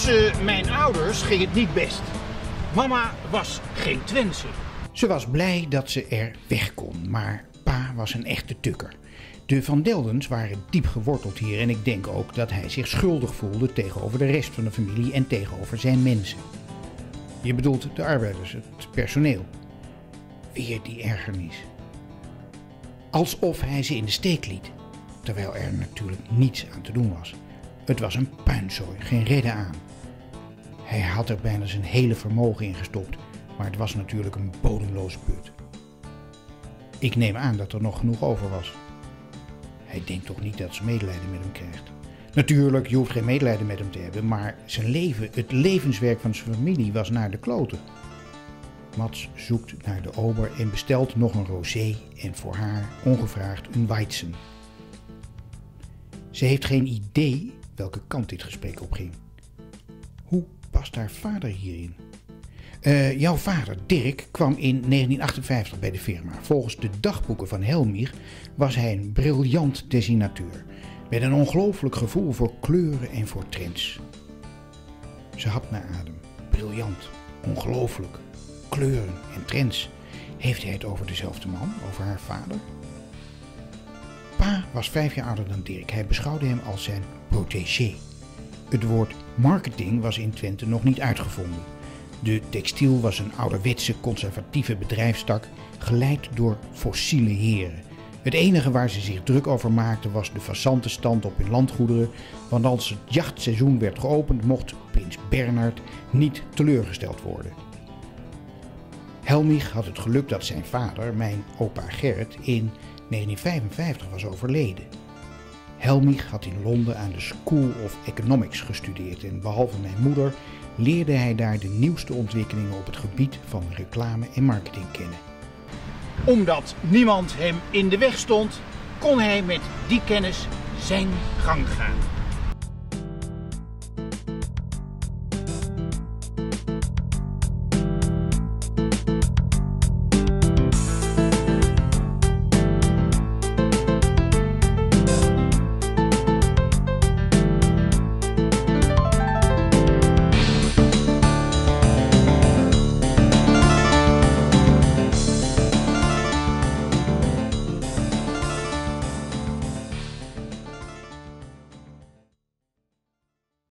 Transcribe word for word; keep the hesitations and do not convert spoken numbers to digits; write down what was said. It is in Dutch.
Tussen mijn ouders ging het niet best. Mama was geen Twentse. Ze was blij dat ze er weg kon, maar pa was een echte tukker. De Van Deldens waren diep geworteld hier en ik denk ook dat hij zich schuldig voelde tegenover de rest van de familie en tegenover zijn mensen. Je bedoelt de arbeiders, het personeel. Weer die ergernis. Alsof hij ze in de steek liet, terwijl er natuurlijk niets aan te doen was. Het was een puinzooi, geen redden aan. Hij had er bijna zijn hele vermogen in gestopt, maar het was natuurlijk een bodemloze put. Ik neem aan dat er nog genoeg over was. Hij denkt toch niet dat ze medelijden met hem krijgt. Natuurlijk, je hoeft geen medelijden met hem te hebben, maar zijn leven, het levenswerk van zijn familie was naar de kloten. Mats zoekt naar de ober en bestelt nog een rosé en voor haar ongevraagd een weizen. Ze heeft geen idee welke kant dit gesprek opging. Hoe past haar vader hierin? Uh, jouw vader, Dirk, kwam in negentien achtenvijftig bij de firma. Volgens de dagboeken van Helmich was hij een briljant designateur. Met een ongelooflijk gevoel voor kleuren en voor trends. Ze had naar adem. Briljant, ongelooflijk, kleuren en trends. Heeft hij het over dezelfde man, over haar vader? Pa was vijf jaar ouder dan Dirk. Hij beschouwde hem als zijn protégé. Het woord marketing was in Twente nog niet uitgevonden. De textiel was een ouderwetse conservatieve bedrijfstak, geleid door fossiele heren. Het enige waar ze zich druk over maakten was de fazantenstand op hun landgoederen, want als het jachtseizoen werd geopend mocht prins Bernhard niet teleurgesteld worden. Helmich had het geluk dat zijn vader, mijn opa Gerrit, in negentien vijfenvijftig was overleden. Helmich had in Londen aan de School of Economics gestudeerd en behalve mijn moeder leerde hij daar de nieuwste ontwikkelingen op het gebied van reclame en marketing kennen. Omdat niemand hem in de weg stond, kon hij met die kennis zijn gang gaan.